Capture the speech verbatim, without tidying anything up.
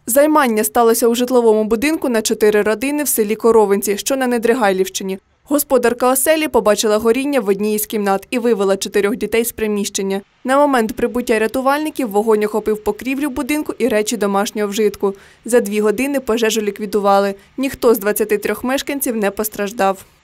Займання сталося у житловому будинку на чотири родини в селі Коровинці, що на Недригайлівщині. Господарка оселі побачила горіння в одній із кімнат і вивела чотирьох дітей з приміщення. На момент прибуття рятувальників вогонь охопив покрівлю будинку і речі домашнього вжитку. За дві години пожежу ліквідували. Ніхто з двадцяти трьох мешканців не постраждав.